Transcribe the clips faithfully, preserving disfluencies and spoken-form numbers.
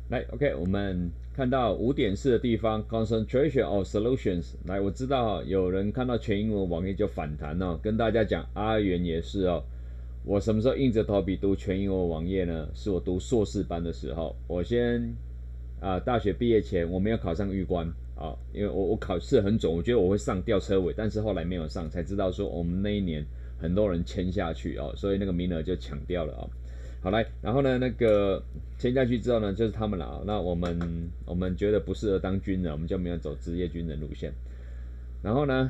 来 ，OK，我们看到五点四的地方 ，concentration of solutions。来，我知道有人看到全英文网页就反弹哦，跟大家讲，阿元也是哦。我什么时候硬着头皮读全英文网页呢？是我读硕士班的时候。我先啊、呃，大学毕业前我没有考上预官啊、哦，因为我我考试很准，我觉得我会上吊车尾，但是后来没有上，才知道说我们那一年很多人签下去哦，所以那个名额就抢掉了啊、哦。好来，然后呢，那个签下去之后呢，就是他们了啊。那我们我们觉得不适合当军人，我们就没有走职业军人路线。然后呢，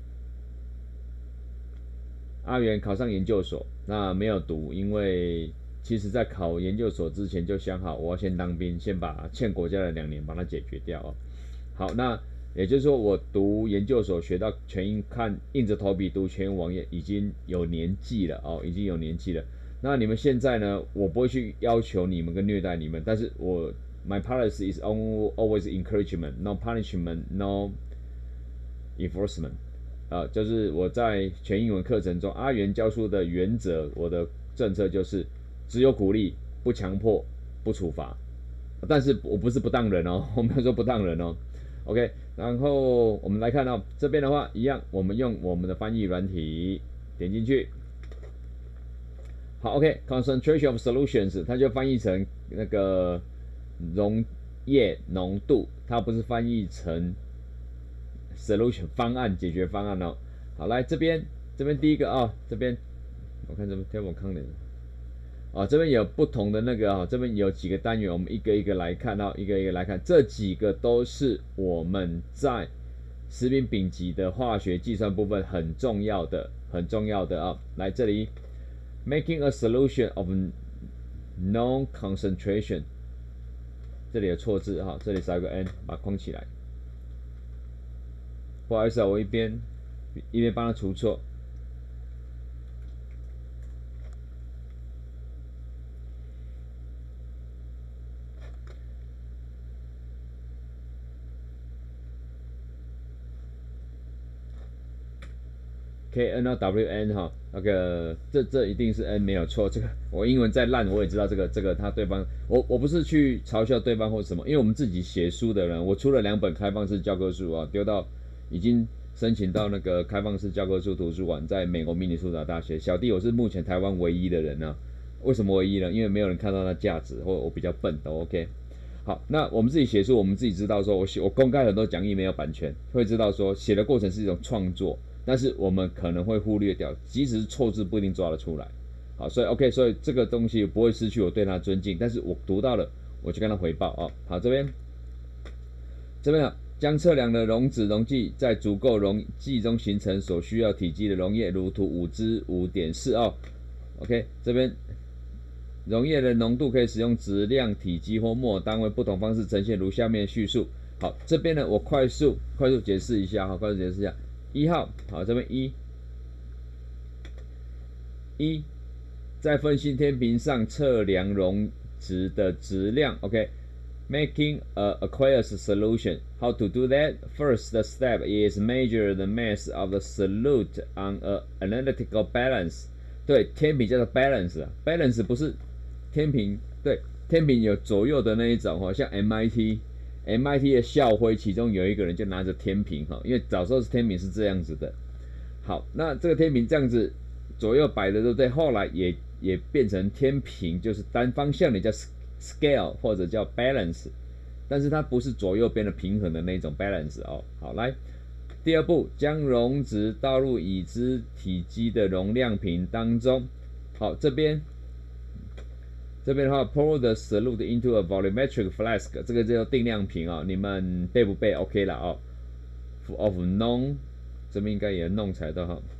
阿元考上研究所，那没有读，因为其实在考研究所之前就想好，我要先当兵，先把欠国家的两年把它解决掉哦。好，那也就是说，我读研究所学到全英看，硬着头皮读全英网页，已经有年纪了哦，已经有年纪了。那你们现在呢？我不会去要求你们跟虐待你们，但是我 my policy is always encouragement, no punishment, no enforcement。啊，就是我在全英文课程中，阿元教书的原则，我的政策就是只有鼓励，不强迫，不处罚。但是我不是不当人哦，我没有说不当人哦。OK，然后我们来看到、哦、这边的话，一样，我们用我们的翻译软体点进去。好 ，OK，concentration、okay, of solutions， 它就翻译成那个溶液浓度，它不是翻译成 solution 方案解决方案哦。好，来这边这边第一个啊、哦，这边我看这边 table content 啊，这边有不同的那个啊、哦，这边有几个单元，我们一个一个来看到、哦，一个一个来看，这几个都是我们在食品丙级的化学计算部分很重要的、很重要的啊、哦。来这里 ，making a solution of known concentration， 这里有错字哈、哦，这里少一个 n， 把它框起来。不好意思啊，我一边一边帮他除错。K N 到 W N 哈，那个这这一定是 N 没有错。这个我英文再烂我也知道这个这个他对方，我我不是去嘲笑对方或什么，因为我们自己写书的人，我出了两本开放式教科书啊，丢到已经申请到那个开放式教科书图书馆，在美国明尼苏达大学。小弟我是目前台湾唯一的人呢、啊，为什么唯一呢？因为没有人看到它价值，或我比较笨都 OK。好，那我们自己写书，我们自己知道说，我写我公开很多讲义没有版权，会知道说写的过程是一种创作。但是我们可能会忽略掉，即使是错字不一定抓得出来。好，所以 OK， 所以这个东西不会失去我对他的尊敬，但是我读到了，我就跟他回报哦。好，这边这边啊，将测量的溶脂溶剂在足够溶剂中形成所需要体积的溶液，如图五之五点四哦。OK， 这边溶液的浓度可以使用质量、体积或摩尔单位不同方式呈现，如下面叙述。好，这边呢，我快速快速解释一下哈，快速解释一下。一号，好，这边一，一，在分析天平上测量溶质的质量 ，OK。Making a aqueous solution. How to do that? First step is measure the mass of the solute on a analytical balance. 对，天平叫做 balance 啊 ，balance 不是天平，对，天平有左右的那一种哈，像 M I T。M I T 的校徽，其中有一个人就拿着天平哈，因为早时候是天平是这样子的。好，那这个天平这样子左右摆的，对不对？后来也也变成天平，就是单方向的叫 scale 或者叫 balance， 但是它不是左右边的平衡的那种 balance 哦。好，来第二步，将溶质倒入已知体积的容量瓶当中。好，这边。这边的话 ，pour the solute into a volumetric flask， 这个叫定量瓶啊、哦，你们背不背 ？OK 了哦。of known， 这边应该也弄才对哈。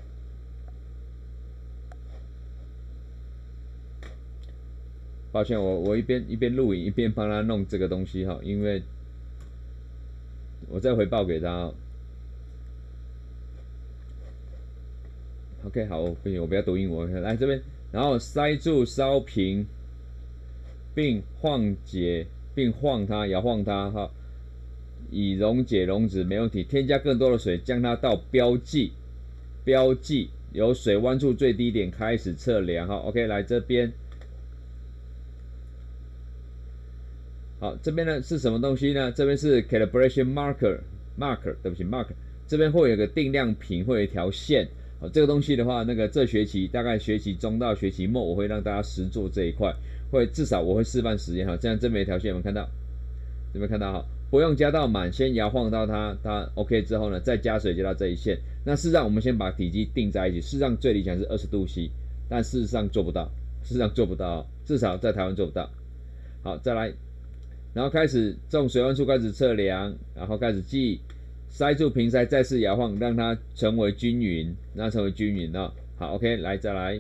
抱歉，我我一边一边录影一边帮他弄这个东西哈，因为我再回报给他、哦。OK， 好，不行，我不要读英文，来这边，然后塞住烧瓶。并晃解，并晃它，摇晃它哈，以溶解溶质没问题。添加更多的水，将它到标记，标记由水温处最低点开始测量哈。OK， 来这边， 好，这边呢是什么东西呢？这边是 calibration marker marker， 对不起 marker， 这边会有个定量坪，会有一条线。好，这个东西的话，那个这学期大概学期中到学期末，我会让大家实做这一块，会至少我会示范实验哈。这样这边有一条线，有没有看到？有没有看到哈？不用加到满，先摇晃到它，它 OK 之后呢，再加水加到这一线。那事实上我们先把体积定在一起，事实上最理想是二十度 C， 但事实上做不到，事实上做不到，至少在台湾做不到。好，再来，然后开始重水温处开始测量，然后开始记，塞住瓶塞，再次摇晃，让它成为均匀，让它成为均匀哦。好 ，OK， 来再来。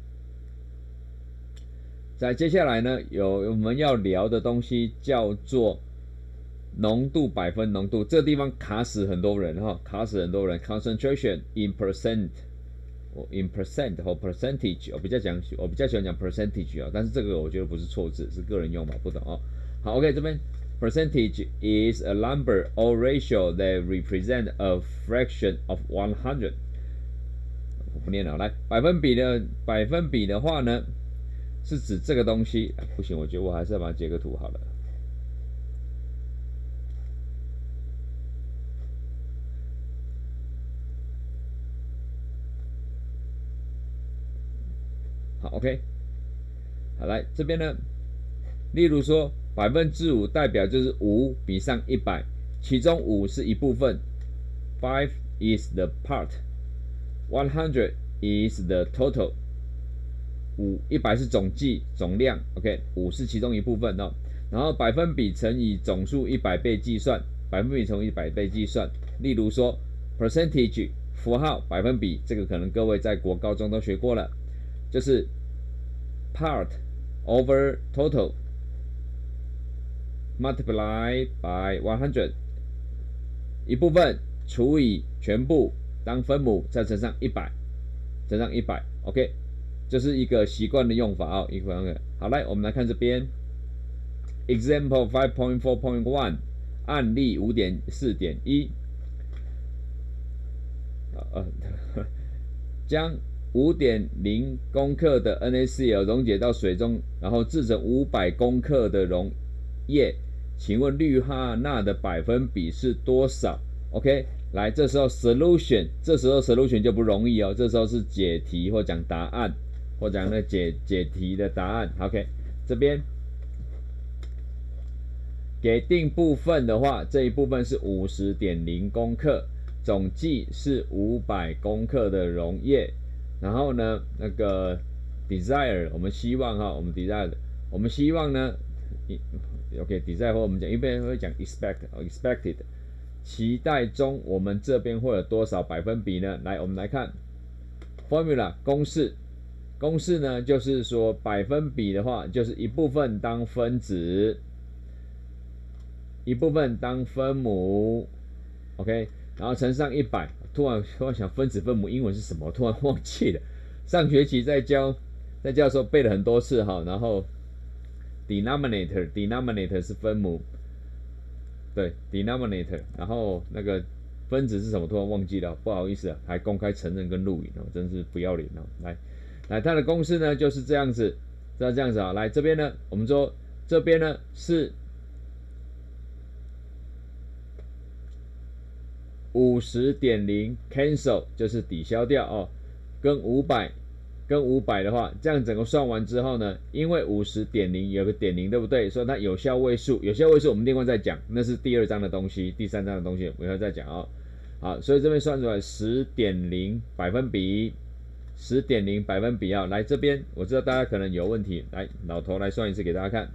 在接下来呢，有我们要聊的东西叫做浓度百分浓度，这个地方卡死很多人哈，卡死很多人。concentration in percent， 我 in percent 或 percentage， 我比较讲，我比较喜欢讲 percentage 啊，但是这个我觉得不是错字，是个人用法，不懂哦。好 ，OK， 这边 percentage is a number or ratio that represent a fraction of one hundred。我不念了，来，百分比的百分比的话呢，是指这个东西。不行，我觉得我还是要把它截个图好了。好 ，OK， 好，来这边呢，例如说百分之五代表就是五比上一百，其中五是一部分 ，five is the part，one hundred is the total， 五一百是总计总量 ，OK， 五是其中一部分哦。然后百分比乘以总数一百倍计算，百分比乘以一百倍计算。例如说 percentage 符号百分比，这个可能各位在国高中都学过了。就是 part over total multiply by one hundred， 一部分除以全部当分母，再乘上一百，乘上一百 ，OK， 这是一个习惯的用法啊、哦，一个好，来我们来看这边 ，example five point four point one， 案例五点四点一，呃，将五点零公克的 NaCl 溶解到水中，然后制成五百公克的溶液。请问氯化钠的百分比是多少 ？OK， 来，这时候 solution， 这时候 solution 就不容易哦，这时候是解题或讲答案，或讲那解解题的答案。OK， 这边给定部分的话，这一部分是 五十点零公克，总计是五百公克的溶液。然后呢，那个 desire 我们希望哈，我们 desire 我们希望呢 ，OK desire 或我们讲一边会讲 expect expected， 期待中我们这边会有多少百分比呢？来，我们来看 formula 公式，公式呢就是说百分比的话，就是一部分当分子，一部分当分母 ，OK， 然后乘上一百。突然突然想分子分母英文是什么？突然忘记了。上学期在教在教的时候背了很多次哈，然后 denominator denominator 是分母，对 denominator， 然后那个分子是什么？突然忘记了，不好意思啊，还公开承认跟录影哦，真是不要脸哦。来来，它的公式呢就是这样子，是这样子啊。来这边呢，我们说这边呢是五十点零 cancel 就是抵消掉哦，跟五百跟五百的话，这样整个算完之后呢，因为五十点零有个点零，对不对？所以它有效位数，有效位数我们另外再讲，那是第二章的东西，第三章的东西我以后再讲哦。好，所以这边算出来十点零百分比，十点零百分比啊，来这边我知道大家可能有问题，来老头来算一次给大家看。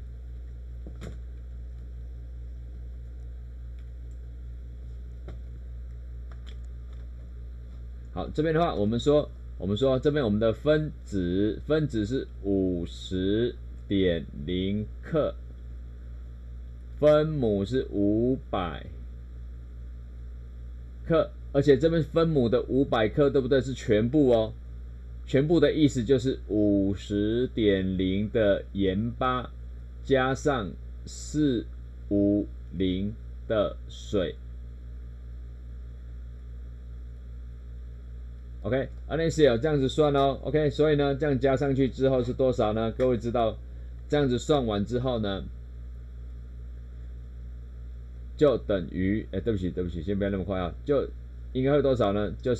好，这边的话，我们说，我们说这边我们的分子分子是五十点零克，分母是五百克，而且这边分母的五百克，对不对？是全部哦，全部的意思就是五十点零的盐巴加上四五零的水。OK， NaCl 这样子算哦 ，OK， 所以呢，这样加上去之后是多少呢？各位知道，这样子算完之后呢， 就等于，哎，对不起，对不起，先不要那么快啊，就应该会多少呢？就是，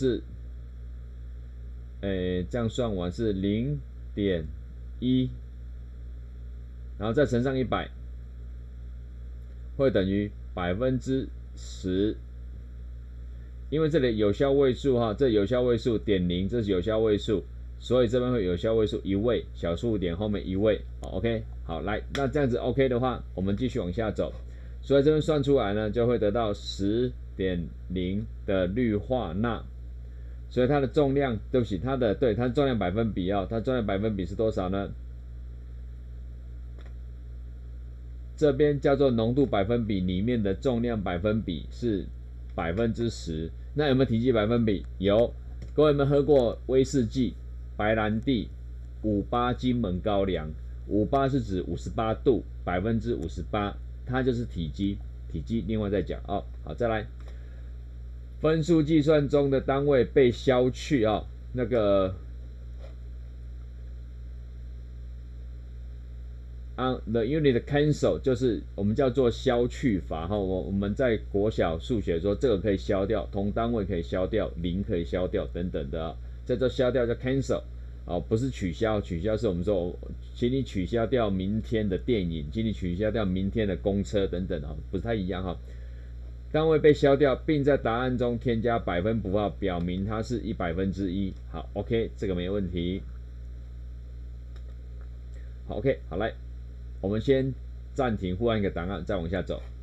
哎，这样算完是零点一，然后再乘上一百，会等于百分之十。因为这里有效位数哈，这有效位数点零，这是有效位数，所以这边会有效位数一位，小数点后面一位。好 ，OK， 好，来，那这样子 OK 的话，我们继续往下走。所以这边算出来呢，就会得到 十点零 的氯化钠。所以它的重量，对不起，它的对它的重量百分比啊，它重量百分比是多少呢？这边叫做浓度百分比里面的重量百分比是百分之十。那有没有体积百分比？有。各位有没有喝过威士忌、白兰地、五八金门高粱？五八是指五十八度，百分之五十八，它就是体积。体积另外再讲哦。好，再来。分数计算中的单位被消去啊、哦，那个 on the unit cancel 就是我们叫做消去法哈。我我们在国小数学说这个可以消掉，同单位可以消掉，零可以消掉等等的啊，这叫消掉叫 cancel 啊，不是取消，取消是我们说请你取消掉明天的电影，请你取消掉明天的公车等等啊，不太一样哈。单位被消掉，并在答案中添加百分符号，表明它是一百分之一。好 ，OK， 这个没问题。好 ，OK， 好来，我们先暂停，互换一个档案，再往下走。